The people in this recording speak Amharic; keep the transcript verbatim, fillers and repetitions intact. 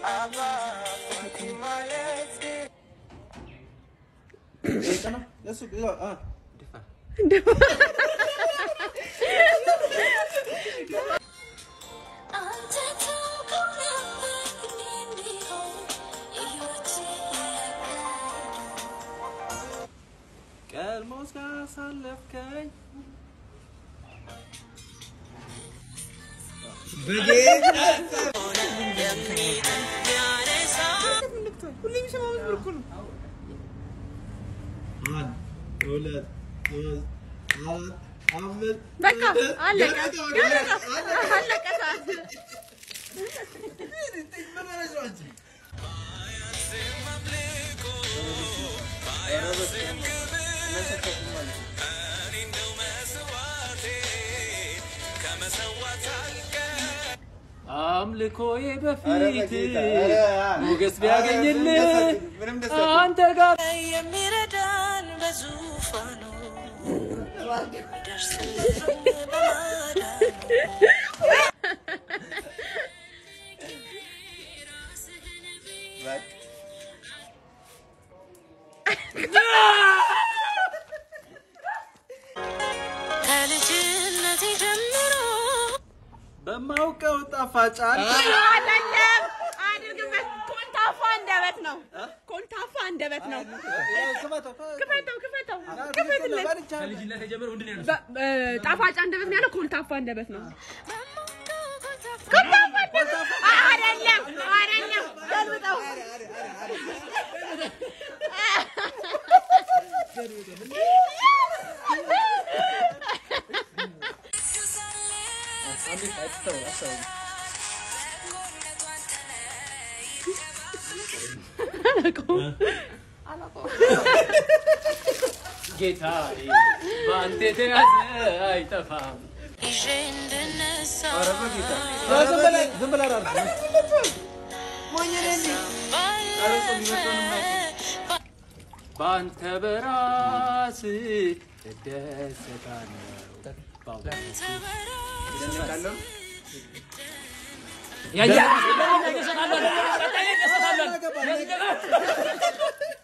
Aba Fatimaletti. Kana yasu ila ah. Defa. Kalmos ka salafkay. Begin. كل مش موجود كله عاد ولد ولد عاد عمل بكا علق علق اساس አምልኮዬ በፊት ሞገስ ቢያገኝልህ አንተ ጋር የሚረዳን በዙፋኑ ይደርስልህ በማዳኑ ከልጅነቴ ጀምሮ በማውቀው ጣፋጭ አይደለም አድርግበት ኮልታፋ አንደበት ነው ኮልታፋ አንደበት ነው ክፈተው ክፈተው ክፈትልኝ ከልጅነቴ ጀምሮ ምንድን ነው ጣፋጭ አንደበት ነው ያለው ኮልታፋ አንደበት ነው ኮልታፋ አይደለም አይደለም ገልብጠው ጌታ ባንተ ተያዘ አይጠፋም ይዤንድነሳ ዝም ብላ አራ ባንተ በራስ ደስታለሁ ያ ያ